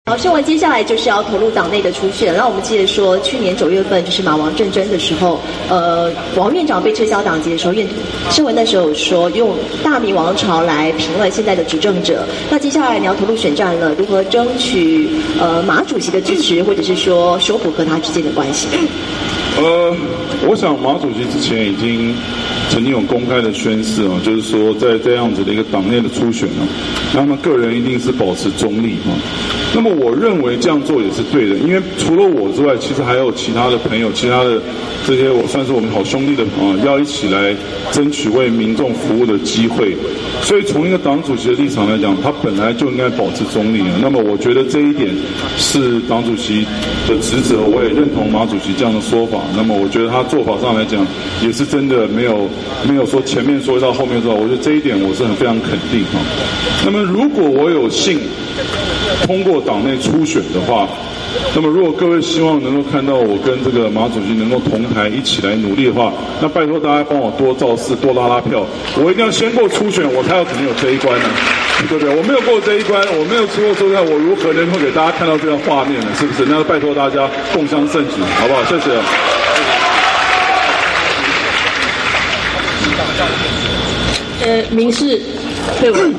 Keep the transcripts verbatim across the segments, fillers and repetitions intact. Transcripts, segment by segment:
好，盛文接下来就是要投入党内的初选。那我们记得说，去年九月份就是马王政争的时候，呃，王院长被撤销党籍的时候，院盛文那时候有说用大明王朝来评论现在的执政者。那接下来你要投入选战了，如何争取呃马主席的支持，或者是说修补和他之间的关系？ 呃，我想马主席之前已经曾经有公开的宣示啊，就是说在这样子的一个党内的初选啊，那么个人一定是保持中立啊。那么我认为这样做也是对的，因为除了我之外，其实还有其他的朋友，其他的这些我算是我们好兄弟的啊，要一起来争取为民众服务的机会。所以从一个党主席的立场来讲，他本来就应该保持中立啊。那么我觉得这一点是党主席的职责，我也认同马主席这样的说法。那么我觉得他做法上来讲，也是真的没有没有说前面说一套后面说，我觉得这一点我是很非常肯定啊。那么如果我有幸通过党内初选的话，那么如果各位希望能够看到我跟这个马主席能够同台一起来努力的话，那拜托大家帮我多造势，多拉拉票，我一定要先过初选，我才有可能有这一关呢，对不对？我没有过这一关，我没有出过初选，我如何能够给大家看到这样画面呢？是不是？那拜托大家共襄盛举，好不好？谢谢。 呃，民事对文。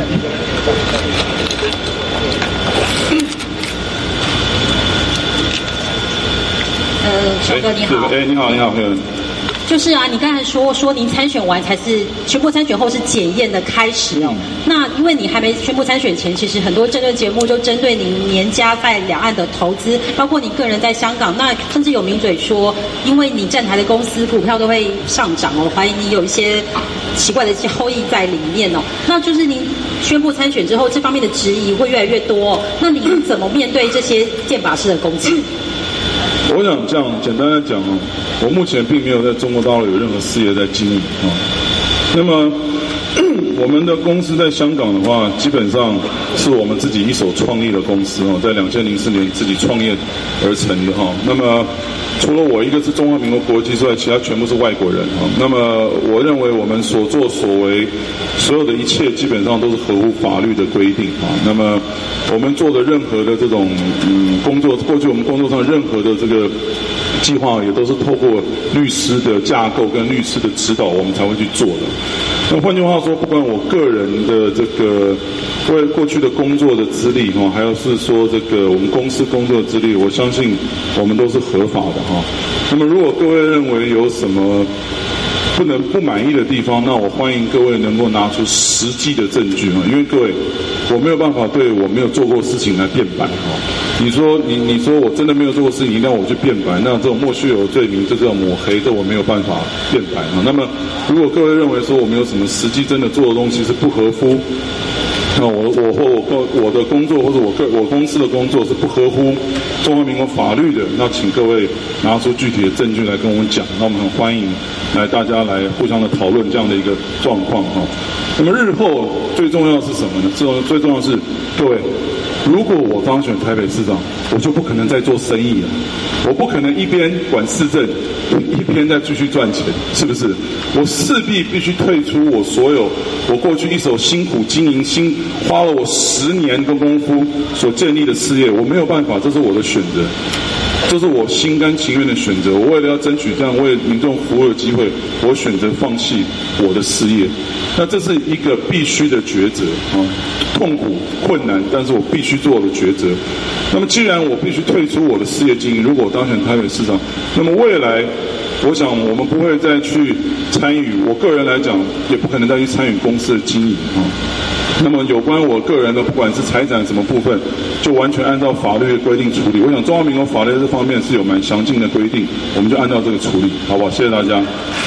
呃，小哥你好。 哎，你好，你好，嗯。 就是啊，你刚才说说您参选完才是全部参选后是检验的开始哦。那因为你还没宣布参选前，其实很多政论节目就针对您年家在两岸的投资，包括你个人在香港，那甚至有名嘴说，因为你站台的公司股票都会上涨哦，怀疑你有一些奇怪的交易在里面哦。那就是您宣布参选之后，这方面的质疑会越来越多哦。那您怎么面对这些箭靶式的攻击？ 我想这样简单的讲哦，我目前并没有在中国大陆有任何事业在经营啊。那么我们的公司在香港的话，基本上是我们自己一手创立的公司哦，在两千零四年自己创业而成的哈。那么除了我一个是中华民国国籍之外，其他全部是外国人啊。那么我认为我们所作所为，所有的一切基本上都是合乎法律的规定啊。那么我们做的任何的这种嗯工作，过去我们工作上任何的这个计划，也都是透过律师的架构跟律师的指导，我们才会去做的。那换句话说，不管我个人的这个为过去的工作的资历哈，还有是说这个我们公司工作的资历，我相信我们都是合法的哈。那么如果各位认为有什么不能不满意的地方，那我欢迎各位能够拿出实际的证据哈，因为各位我没有办法对我没有做过事情来辩白哈。你说你你说我真的没有做过事情，让我去辩白，那这种莫须有罪名，这叫抹黑，这我没有办法辩白哈。那么如果各位认为说我们有什么实际真的做的东西是不合乎，那我我或我我的工作或者我个我公司的工作是不合乎中华民国法律的，那请各位拿出具体的证据来跟我们讲，那我们很欢迎来大家来互相的讨论这样的一个状况哈。那么日后最重要是什么呢？最最重要是各位，如果我当选台北市长，我就不可能再做生意了，我不可能一边管市政，一边再继续赚钱，是不是？我势必必须退出我所有我过去一手辛苦经营、辛花了我十年的功夫所建立的事业，我没有办法，这是我的选择。这是我心甘情愿的选择。我为了要争取这样为民众服务的机会，我选择放弃我的事业。那这是一个必须的抉择啊，痛苦困难，但是我必须做的抉择。那么既然我必须退出我的事业经营，如果我当选台北市长，那么未来我想我们不会再去参与，我个人来讲也不可能再去参与公司的经营啊。那么有关我个人的，不管是财产什么部分，就完全按照法律的规定处理。我想中华民国法律这方面是有蛮详尽的规定，我们就按照这个处理，好不好？谢谢大家。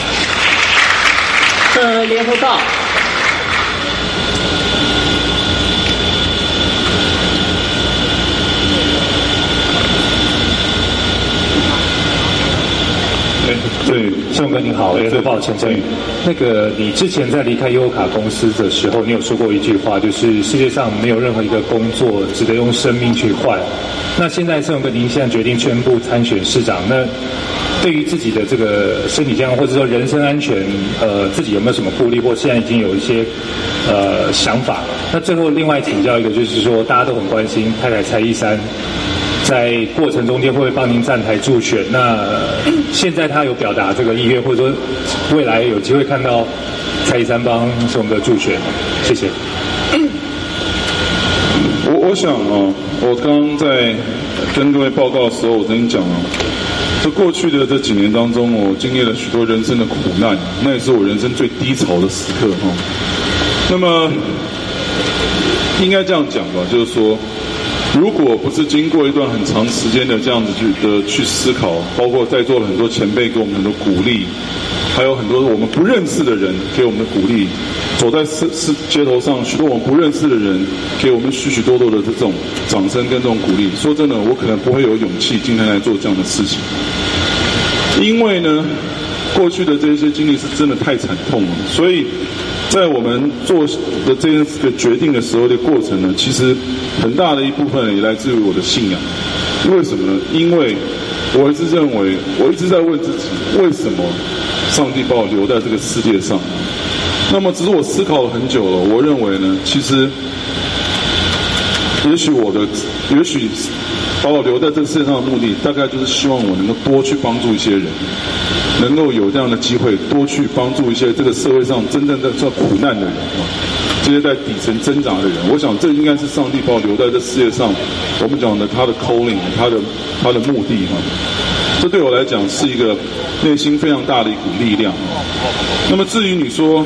呃，联合报。 对， 盛文哥您好，联合报陈振宇。那个你之前在离开优卡公司的时候，你有说过一句话，就是世界上没有任何一个工作值得用生命去换。那现在盛文哥您现在决定宣布参选市长，那对于自己的这个身体健康或者说人身安全，呃，自己有没有什么顾虑，或现在已经有一些呃想法？那最后另外请教一个，就是说大家都很关心太太蔡依珊。在过程中间会不会帮您站台助选？那现在他有表达这个意愿，或者说未来有机会看到蔡依珊帮盛文哥助选？谢谢。 我我想哦，我刚刚在跟各位报告的时候，我曾经讲了，这过去的这几年当中，我经历了许多人生的苦难，那也是我人生最低潮的时刻哈。那么应该这样讲吧，就是说。如果不是经过一段很长时间的这样子去的去思考，包括在座的很多前辈给我们很多鼓励，还有很多我们不认识的人给我们的鼓励，走在市市街头上，许多我们不认识的人给我们许许多多的这种掌声跟这种鼓励。说真的，我可能不会有勇气今天来做这样的事情，因为呢，过去的这些经历是真的太惨痛了，所以。在我们做的这个决定的时候的过程呢，其实很大的一部分也来自于我的信仰。为什么呢？因为我一直认为，我一直在问自己，为什么上帝把我留在这个世界上？那么，只是我思考了很久了。我认为呢，其实，也许我的，也许把我留在这个世界上的目的，大概就是希望我能够多去帮助一些人。能够有这样的机会，多去帮助一些这个社会上真正在做苦难的人啊，这些在底层挣扎的人。我想这应该是上帝把我留在这世界上，我们讲的他的 calling， 他的他的目的哈。这对我来讲是一个内心非常大的一股力量。那么至于你说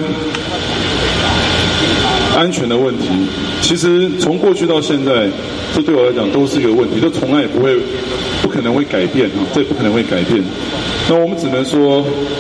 安全的问题，其实从过去到现在，这对我来讲都是一个问题，这从来也不会、不可能会改变哈，这不可能会改变。那我们只能说，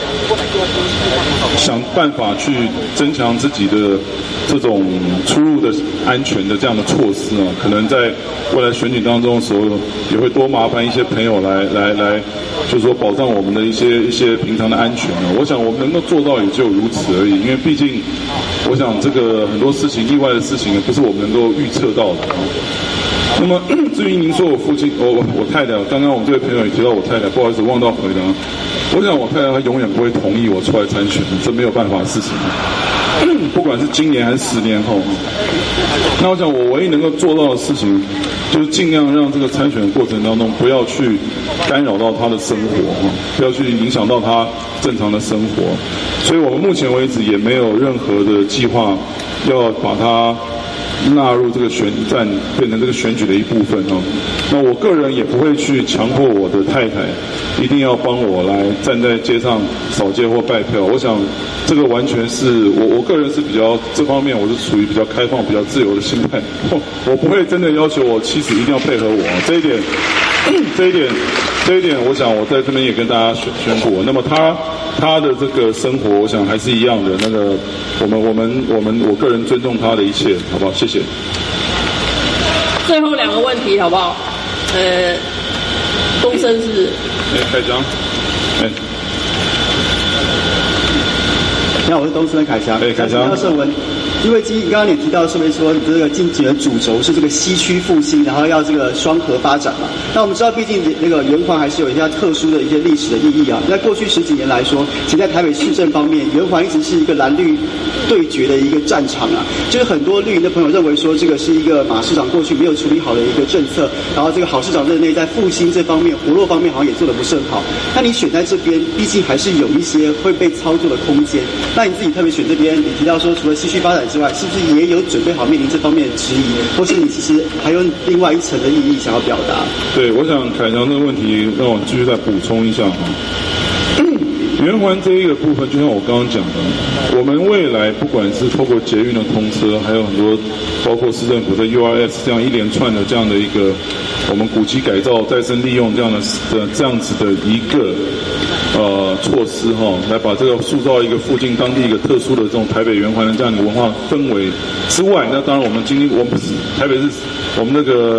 想办法去增强自己的这种出入的安全的这样的措施啊，可能在未来选举当中的时候，也会多麻烦一些朋友来来来，就是说保障我们的一些一些平常的安全啊。我想我们能够做到也就如此而已，因为毕竟，我想这个很多事情意外的事情也不是我们能够预测到的啊。那么至于您说我父亲，我我我太太，刚刚我们这位朋友也提到我太太，不好意思忘到回答。我想我太太她永远不会同意我出来参选，这没有办法的事情。不管是今年还是十年后，那我想我唯一能够做到的事情，就是尽量让这个参选的过程当中不要去干扰到她的生活，不要去影响到她正常的生活。所以我们目前为止也没有任何的计划要把它纳入这个选战，变成这个选举的一部分哦。那我个人也不会去强迫我的太太一定要帮我来站在街上扫街或拜票。我想这个完全是我我个人是比较这方面我是属于比较开放、比较自由的心态。我不会真的要求我妻子一定要配合我，这一点，这一点，这一点，我想我在这边也跟大家宣宣布。那么他他的这个生活，我想还是一样的。那个我们我们我们我个人尊重他的一切，好不好？谢谢。 最后两个问题好不好？呃，东升是。 哎，凯翔。哎。 你好，我是东升的凯翔。 哎，凯翔。 要盛文，因为今刚刚你提到顺便说，你这个竞选的主轴是这个西区复兴，然后要这个双核发展嘛。那我们知道，毕竟那个圆环还是有一些特殊的一些历史的意义啊。在过去十几年来说，其实在台北市政方面，圆环一直是一个蓝绿对决的一个战场啊。就是很多绿营的朋友认为说，这个是一个马市长过去没有处理好的一个政策，然后这个郝市长任内在复兴这方面、活络方面好像也做得不是很好。那你选在这边，毕竟还是有一些会被操作的空间。那你自己特别选这边，你提到说除了西区发展之外，是不是也有准备好面临这方面的质疑，或是你其实还有另外一层的意义想要表达？ 对，我想凯翔这个问题让我继续再补充一下哈。圆环这一个部分，就像我刚刚讲的，我们未来不管是透过捷运的通车，还有很多包括市政府的 U R S 这样一连串的这样的一个我们古迹改造、再生利用这样的的这样子的一个呃措施哈，来把这个塑造一个附近当地一个特殊的这种台北圆环的这样的文化氛围之外，那当然我们今天我们不是台北是我们那个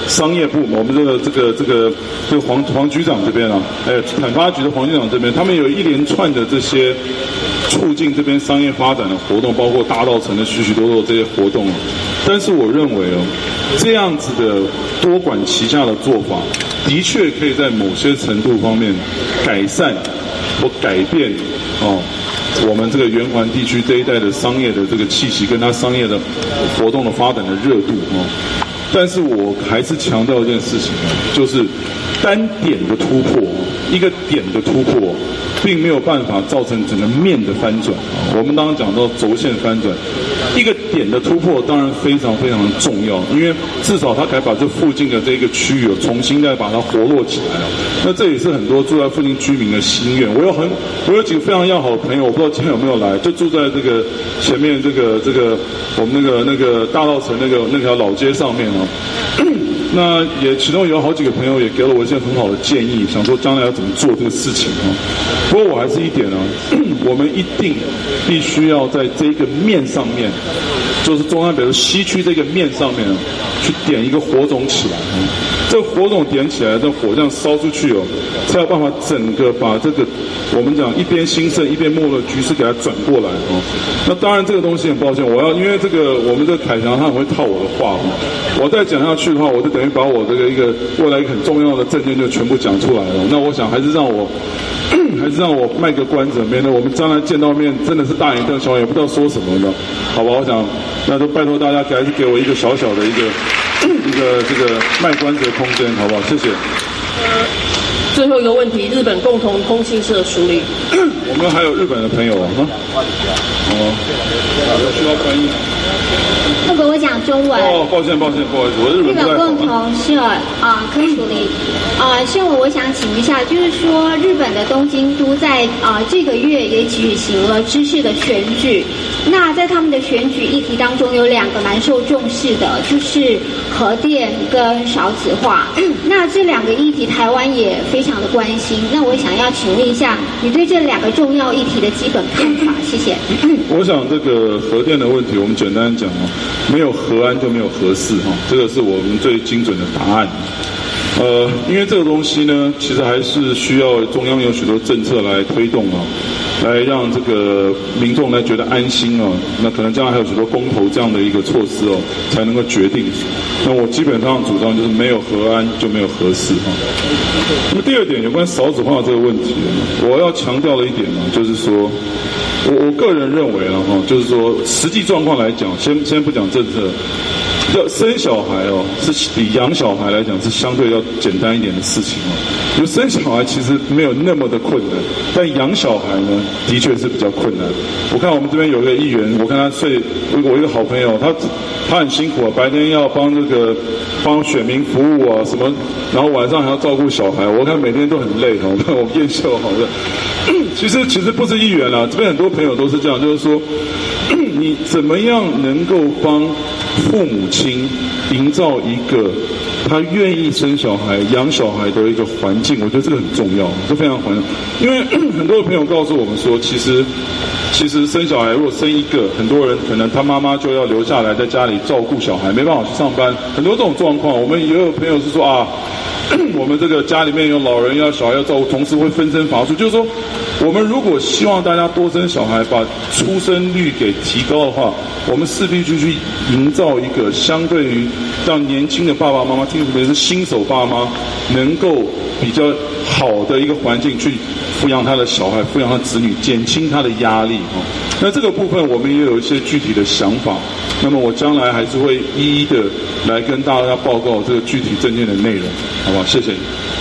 商业部，我们这个这个这个这个黄黄局长这边啊，还有产发局的黄局长这边，他们有一连串的这些促进这边商业发展的活动，包括大稻埕的许许多多这些活动啊。但是我认为哦，这样子的多管齐下的做法，的确可以在某些程度方面改善或改变哦。我们这个圆环地区这一带的商业的这个气息，跟它商业的活动的发展的热度哦，但是我还是强调一件事情啊，就是单点的突破，一个点的突破，并没有办法造成整个面的翻转啊。我们刚刚讲到轴线翻转，一个点的突破当然非常非常的重要，因为至少它可以把这附近的这个区域重新再把它活络起来了。那这也是很多住在附近居民的心愿。我有很，我有几个非常要好的朋友，我不知道今天有没有来，就住在这个前面这个这个我们那个那个大稻埕那个那条老街上面啊。那也其中有好几个朋友也给了我一些很好的建议，想说将来要怎么做这个事情啊。不过我还是一点啊，我们一定必须要在这个面上面，就是中山北路西区这个面上面啊，去点一个火种起来啊。这个火种点起来，这火这样烧出去哦，才有办法整个把这个我们讲一边兴盛一边没落的局势给它转过来哦。那当然这个东西很抱歉，我要因为这个我们这个凯翔他很会套我的话哦，我再讲下去的话，我就等于把我这个一个未来一个很重要的证件就全部讲出来了。那我想还是让我还是让我卖个关子，免得我们将来见到面真的是大眼瞪小眼，也不知道说什么的，好吧？我想那就拜托大家还是给我一个小小的一个一个这个卖关子的空间，好不好？谢谢。 呃，最后一个问题，日本共同通信社署理。 我们还有日本的朋友啊，哦，需要翻译。 如果我讲中文。 哦，抱歉抱歉，不好意思，我日本不太好。 日本共同社啊，柯署理啊，秀文，我想请一下，就是说日本的东京都在啊这个月也举行了知事的选举。那在他们的选举议题当中，有两个蛮受重视的，就是核电跟少子化。那这两个议题，台湾也非常的关心。那我想要请问一下，你对这两个重要议题的基本看法？谢谢。 我想这个核电的问题，我们简单讲哦，没有核安就没有核四哈，这个是我们最精准的答案。呃，因为这个东西呢，其实还是需要中央有许多政策来推动啊，来让这个民众来觉得安心啊。那可能将来还有许多公投这样的一个措施哦，才能够决定。那我基本上主张就是没有核安就没有核四哈。那么第二点，有关少子化这个问题，我要强调的一点呢，就是说，我我个人认为了哈，就是说实际状况来讲，先先不讲政策。要生小孩哦，是比养小孩来讲是相对要简单一点的事情哦。就生小孩其实没有那么的困难，但养小孩呢，的确是比较困难。我看我们这边有一个议员，我看他睡，我一个好朋友，他他很辛苦啊，白天要帮这个帮选民服务啊什么，然后晚上还要照顾小孩，我看每天都很累哦。那我们燕秀好的，其实其实不是议员啦，这边很多朋友都是这样，就是说，你怎么样能够帮父母亲营造一个他愿意生小孩、养小孩的一个环境，我觉得这个很重要，这非常重要。因为很多的朋友告诉我们说，其实其实生小孩如果生一个，很多人可能他妈妈就要留下来在家里照顾小孩，没办法去上班，很多这种状况。我们也有朋友是说啊，我们这个家里面有老人要小孩要照顾，同时会分身乏术。就是说，我们如果希望大家多生小孩，把出生率给提高的话，我们势必就去营造一个相对于让年轻的爸爸妈妈，特别是新手爸妈，能够比较好的一个环境去抚养他的小孩，抚养他的子女，减轻他的压力哦。那这个部分我们也有一些具体的想法，那么我将来还是会一一的来跟大家报告这个具体政见的内容，好不好？谢谢。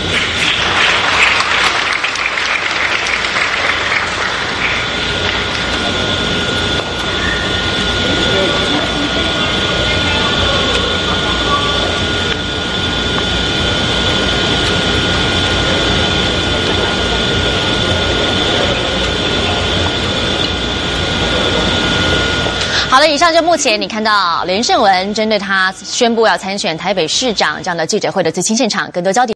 好了，以上就目前你看到连胜文针对他宣布要参选台北市长这样的记者会的最新现场，更多焦点。